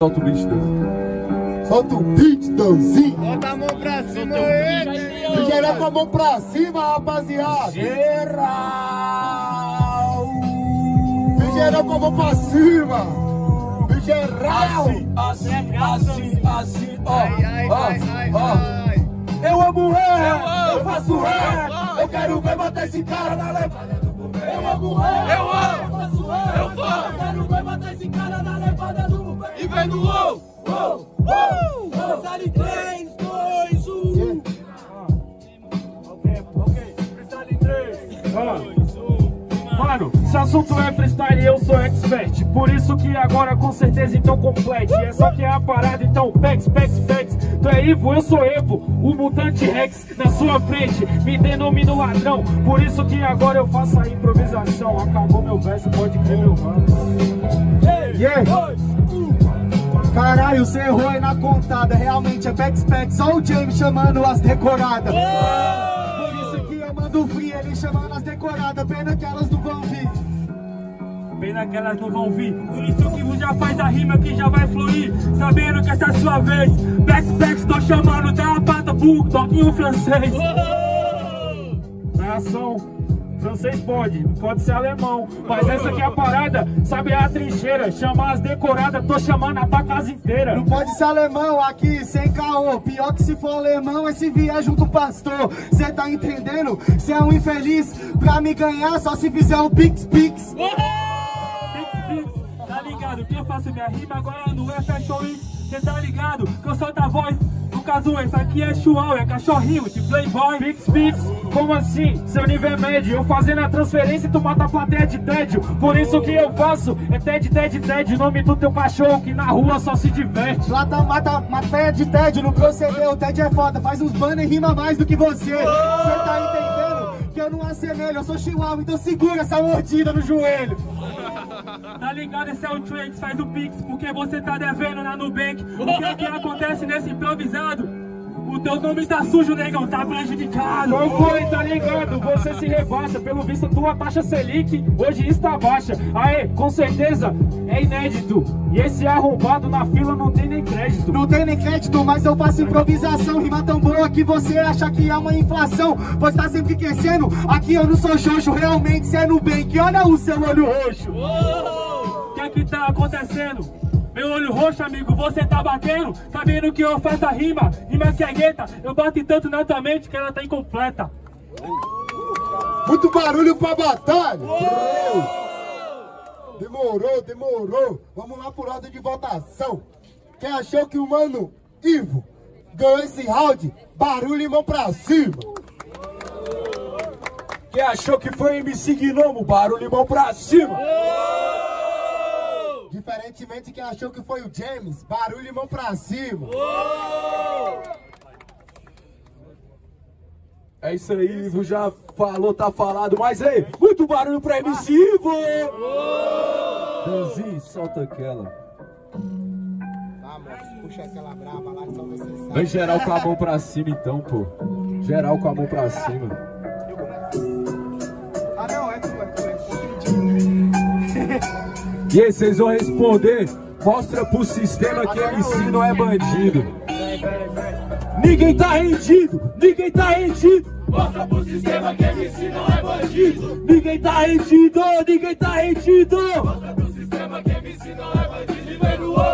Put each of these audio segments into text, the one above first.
Solta o beat, Dan. Solta o beat, Danzinho. Bota a mão pra cima aí. E geral com a mão pra cima, rapaziada. Geral. E geral com a mão pra cima. E geral. Assim, ó. Ai. Eu amo rap, eu faço rap. Eu quero ver botar esse cara na levada do governo. Eu amo rap, eu faço rap. Eu quero ver botar esse cara na levada do governo. E vem no wow. Freestyle 3, 2, 1. Ok. Freestyle 3, 2, 1. Mano, se assunto é freestyle, eu sou expert. Por isso que agora com certeza então complete. É só que é a parada, então pex. Tu é Ivo, eu sou Evo, o mutante Rex na sua frente. Me denomino ladrão, por isso que agora eu faço a improvisação. Acabou meu verso, pode crer meu mano. Caralho, você errou aí na contada. Realmente é pex, só o James chamando as decoradas. Por isso que eu mando free, ele chamando as decoradas. Pena que elas não vão vir. Pena que elas não vão vir. Por isso que já faz a rima que já vai fluir. Sabendo que essa é a sua vez. Pex, tô chamando da pata pro toquinho francês. Na ação, francês pode ser alemão. Mas essa aqui é a parada, sabe a trincheira. Chamar as decoradas, tô chamando a tua casa inteira. Não pode ser alemão aqui, sem caô. Pior que se for alemão, esse vier junto pastor. Cê tá entendendo? Cê é um infeliz. Pra me ganhar, só se fizer um pix. Tá ligado? Que eu faço minha rima agora não é fashion week. Cê tá ligado? Que eu solto a voz. No caso, esse aqui é chuau, é cachorrinho de playboy. Pix, como assim? Seu nível é médio. Eu fazendo a transferência e tu mata a plateia de tédio. Por isso que eu faço é TED. Nome do teu cachorro que na rua só se diverte. Lata mata matéria de tédio, não procedeu. O TED é foda, faz uns banners e rima mais do que você. Cê tá entendendo? Que eu não assemelho, eu sou chihuahua, então segura essa mordida no joelho. Tá ligado? Esse é o Trades, faz o Pix, porque você tá devendo na Nubank. O que acontece nesse improvisado? O teu nome tá sujo, negão, tá prejudicado. Não foi, tá ligado? Você se rebaixa, pelo visto tua taxa Selic hoje está baixa. Aê, com certeza é inédito. E esse arrombado na fila não tem nem crédito. Não tem nem crédito, mas eu faço improvisação. Rima tão boa que você acha que há uma inflação. Pois tá sempre aquecendo, aqui eu não sou xoxo. Realmente cê é Nubank, olha o seu olho roxo. O que tá acontecendo? Meu olho roxo, amigo, você tá batendo? Sabendo que eu faço a rima que é gueta. Eu bato tanto na tua mente que ela tá incompleta. Muito barulho pra batalha. Demorou. Vamos lá por ordem de votação. Quem achou que o mano Ivo ganhou esse round, barulho e mão pra cima. Quem achou que foi MC Gnomo, barulho e mão pra cima. Diferentemente quem achou que foi o James, barulho e mão pra cima. É isso aí, Ivo já falou, tá falado, mas aí, muito barulho pra MC Ivo! Danzinho, solta aquela. Puxa aquela braba lá que só você sabe. Vem geral com a mão pra cima então, pô. Geral com a mão pra cima. Ah não, é tu. E aí, vocês vão responder, mostra pro sistema que MC não é bandido. Ninguém tá rendido. Mostra pro sistema que MC não é bandido. Ninguém tá rendido. Mostra pro sistema que MC não é bandido. E vem no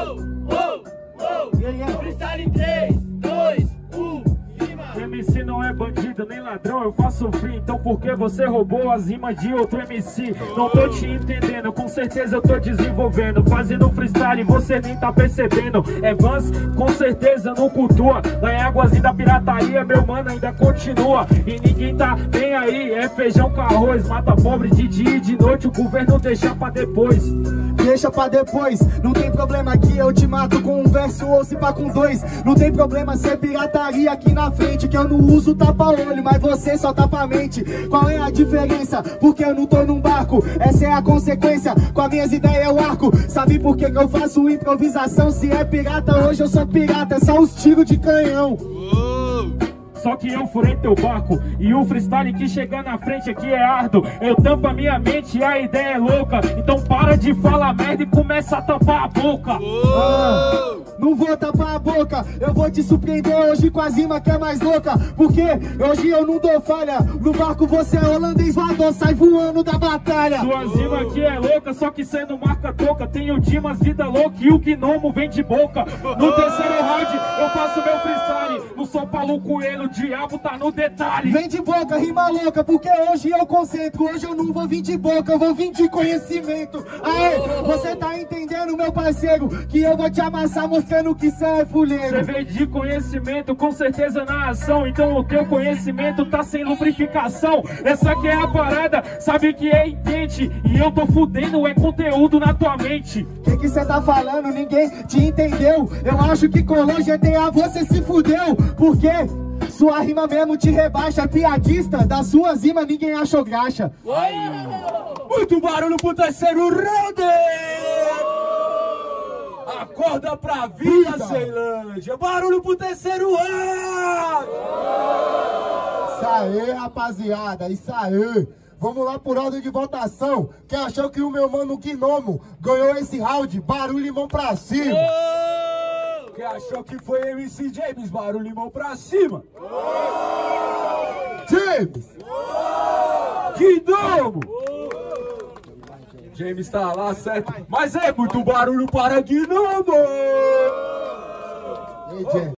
Freestyle 3, 2, 1. MC não é bandido nem ladrão, eu faço free. Então por que você roubou as rimas de outro MC? Não tô te entendendo, com certeza eu tô desenvolvendo. Fazendo freestyle você nem tá percebendo. É Vans, com certeza não cultua. Lá em Águas da pirataria, meu mano ainda continua. E ninguém tá nem aí, é feijão com arroz. Mata pobre de dia e de noite, o governo deixa pra depois. Deixa pra depois, não tem problema aqui, eu te mato com um verso ou se pá com dois. Não tem problema ser pirataria aqui na frente, que eu não uso tapa-olho, mas você só tapa a mente. Qual é a diferença? Porque eu não tô num barco, essa é a consequência, com as minhas ideias eu arco. Sabe por que eu faço improvisação? Se é pirata, hoje eu sou pirata, é só os tiros de canhão. só que eu furei teu barco. E o freestyle que chegar na frente aqui é árduo. Eu tampo a minha mente e a ideia é louca. Então para de falar merda e começa a tampar a boca. Não vou tapar a boca, eu vou te surpreender hoje com a rima que é mais louca. Porque hoje eu não dou falha, no barco você é holandês voador, sai voando da batalha. Sua rima aqui é louca, só que cê não marca toca. Tem o Dimas vida louca e o Gnomo vem de boca. No terceiro round eu faço meu freestyle. No São Paulo Coelho, o diabo tá no detalhe. Vem de boca, rima louca, porque hoje eu concentro. Hoje eu não vou vir de boca, eu vou vir de conhecimento. Aê, você tá entendendo, meu parceiro, que eu vou te amassar mostrando que cê é fuleiro. Você vem de conhecimento, com certeza na ação. Então o teu conhecimento tá sem lubrificação. Essa aqui é a parada, sabe que é entende. E eu tô fudendo, é conteúdo na tua mente. Que cê tá falando? Ninguém te entendeu. Eu acho que colou GTA, você se fudeu. Porque sua rima mesmo te rebaixa. Piadista, das suas rimas ninguém achou graxa. Muito barulho pro terceiro round! Acorda pra vida, Ceilândia! Barulho pro terceiro round! Isso aí, rapaziada, isso aí. Vamos lá por ordem de votação. Quem achou que o meu mano Gnomo ganhou esse round? Barulho e mão pra cima. Quem achou que foi MC James? Barulho e mão pra cima. James! Gnomo! James tá lá, certo? Mas é muito barulho para Gnomo! Ei, James.